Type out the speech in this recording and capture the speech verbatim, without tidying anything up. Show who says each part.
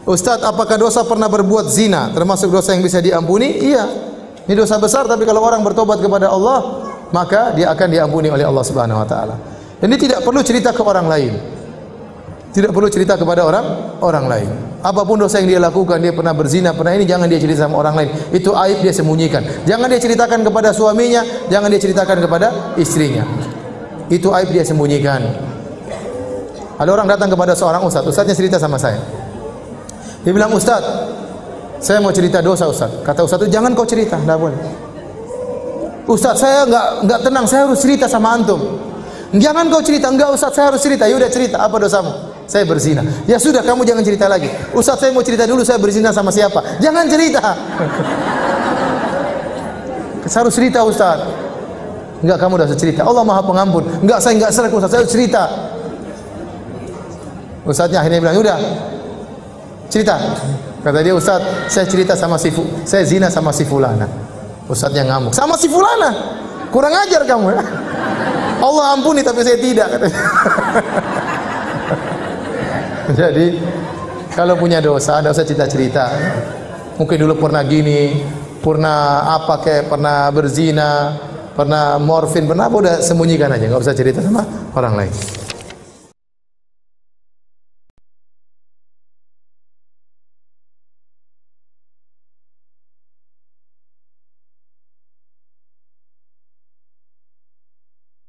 Speaker 1: Ustaz, apakah dosa pernah berbuat zina termasuk dosa yang bisa diampuni? Iya. Ini dosa besar, tapi kalau orang bertobat kepada Allah, maka dia akan diampuni oleh Allah Subhanahu wa taala. Ini tidak perlu cerita ke orang lain. Tidak perlu cerita kepada orang orang lain. Apapun dosa yang dia lakukan, dia pernah berzina, pernah ini, jangan dia cerita sama orang lain. Itu aib, dia sembunyikan. Jangan dia ceritakan kepada suaminya, jangan dia ceritakan kepada istrinya. Itu aib, dia sembunyikan. Ada orang datang kepada seorang ustaz, ustaznya cerita sama saya. Dia bilang, "Ustaz, saya mau cerita dosa, Ustaz." Kata ustaz itu, "Jangan kau cerita, tidak boleh." "Ustaz, saya enggak enggak tenang, saya harus cerita sama antum." "Jangan kau cerita." "Enggak Ustaz, saya harus cerita." "Ya udah cerita, apa dosamu?" "Saya berzina." "Ya sudah, kamu jangan cerita lagi." "Ustaz, saya mau cerita dulu, saya berzina sama siapa." "Jangan cerita." "Saya harus cerita, Ustaz." "Enggak, kamu udah cerita. Allah Maha Pengampun." "Enggak, saya enggak serak, Ustaz, saya harus cerita." Ustaznya akhirnya bilang, "Udah, cerita." Kata dia, "Ustaz, saya cerita sama si Fu, saya zina sama si fulana." Ustaznya ngamuk, "Sama si fulana? Kurang ajar kamu ya." "Allah ampuni, tapi saya tidak," katanya. Jadi kalau punya dosa, ada usah cerita-cerita. Mungkin dulu pernah gini, pernah apa kayak pernah berzina, pernah morfin, pernah apa, udah sembunyikan aja, nggak usah cerita sama orang lain.